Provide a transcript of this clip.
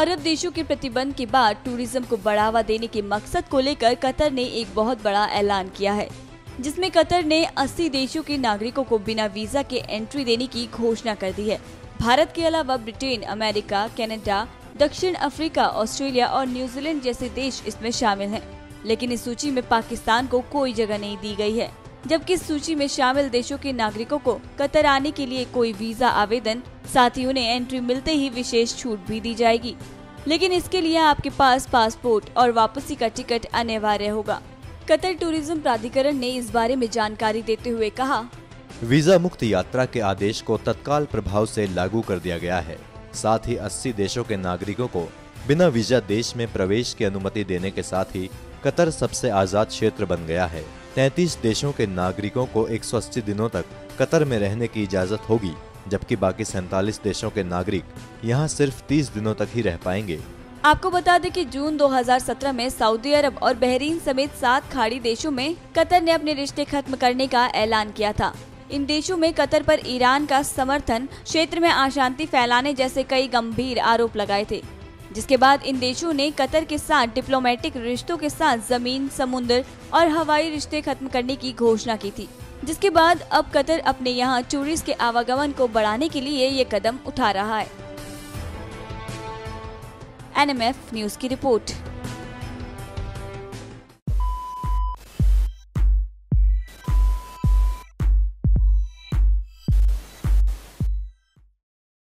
अरब देशों के प्रतिबंध के बाद टूरिज्म को बढ़ावा देने के मकसद को लेकर कतर ने एक बहुत बड़ा ऐलान किया है, जिसमें कतर ने 80 देशों के नागरिकों को बिना वीजा के एंट्री देने की घोषणा कर दी है। भारत के अलावा ब्रिटेन, अमेरिका, कनाडा, दक्षिण अफ्रीका, ऑस्ट्रेलिया और न्यूजीलैंड जैसे देश इसमें शामिल हैं। लेकिन इस सूची में पाकिस्तान को कोई जगह नहीं दी गई है, जबकि इस सूची में शामिल देशों के नागरिकों को कतर आने के लिए कोई वीजा आवेदन, साथ ही उन्हें एंट्री मिलते ही विशेष छूट भी दी जाएगी। लेकिन इसके लिए आपके पास पासपोर्ट और वापसी का टिकट अनिवार्य होगा। कतर टूरिज्म प्राधिकरण ने इस बारे में जानकारी देते हुए कहा, वीजा मुक्त यात्रा के आदेश को तत्काल प्रभाव से लागू कर दिया गया है। साथ ही 80 देशों के नागरिकों को बिना वीजा देश में प्रवेश की अनुमति देने के साथ ही कतर सबसे आजाद क्षेत्र बन गया है। 33 देशों के नागरिकों को 180 दिनों तक कतर में रहने की इजाजत होगी, जबकि बाकी 47 देशों के नागरिक यहां सिर्फ 30 दिनों तक ही रह पाएंगे। आपको बता दें कि जून 2017 में सऊदी अरब और बहरीन समेत 7 खाड़ी देशों में कतर ने अपने रिश्ते खत्म करने का ऐलान किया था। इन देशों में कतर पर ईरान का समर्थन, क्षेत्र में अशांति फैलाने जैसे कई गंभीर आरोप लगाए थे, जिसके बाद इन देशों ने कतर के साथ डिप्लोमेटिक रिश्तों के साथ जमीन, समुद्र और हवाई रिश्ते खत्म करने की घोषणा की थी। जिसके बाद अब कतर अपने यहाँ टूरिस्ट के आवागमन को बढ़ाने के लिए ये कदम उठा रहा है। NMF न्यूज की रिपोर्ट।